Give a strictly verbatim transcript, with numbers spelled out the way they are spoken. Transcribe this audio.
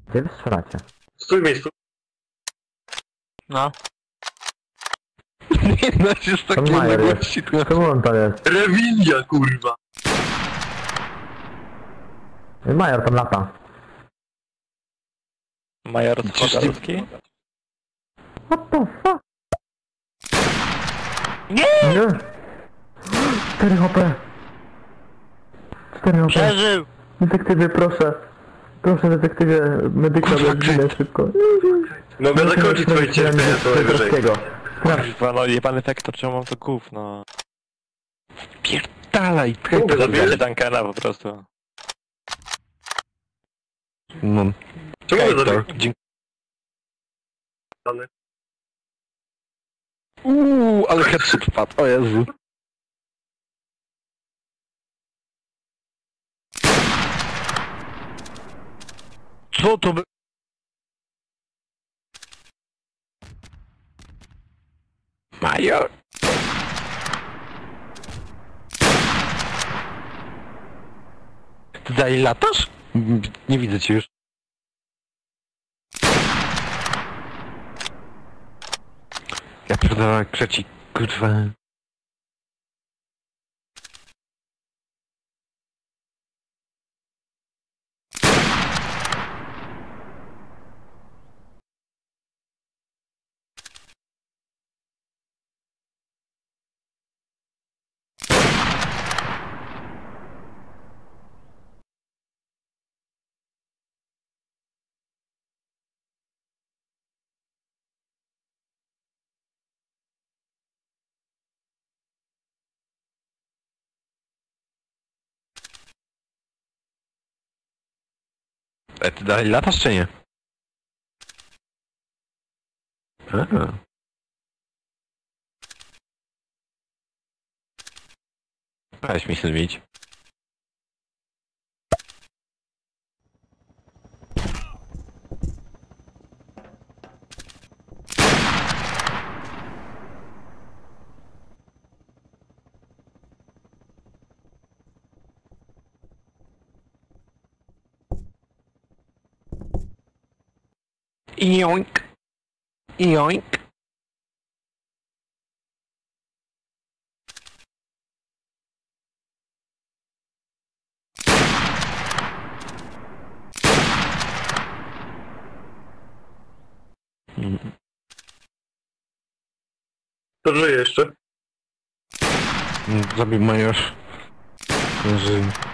Gdzie wy strzelacie? Stój w miejscu. No. Nie, no jest To takie Majer jest. odległości. Czemu on to jest? Rewilia, kurwa. Major tam lata. Major Skłodowski? What the fuck? Nie! Nie! cztery H P! cztery H P! Przeżył! Detektywie, proszę! Proszę, detektywie, medyka, Kurwa, ginę Kate. szybko. Mogę zakończyć twoje cierpienie, to najwyżej. Kurwa, no jebany Vektor, czemu mam to gówno? Pierdalaj! Mogę Zabijcie zabijać. Duncana po prostu. No. Czemu mogę Hector, zabić? dziękuję. Dany. Uuu, ale headshot wpadł, o Jezu. Co to by... Major? Ty dalej latasz? Mm, Nie widzę cię już. Ja pierdolę krzeci, kurwa. E, ty dalej latasz czy nie? Aha. Weź mi się zmienić. Joink. Joink. To żyje jeszcze. Zabił major. Że...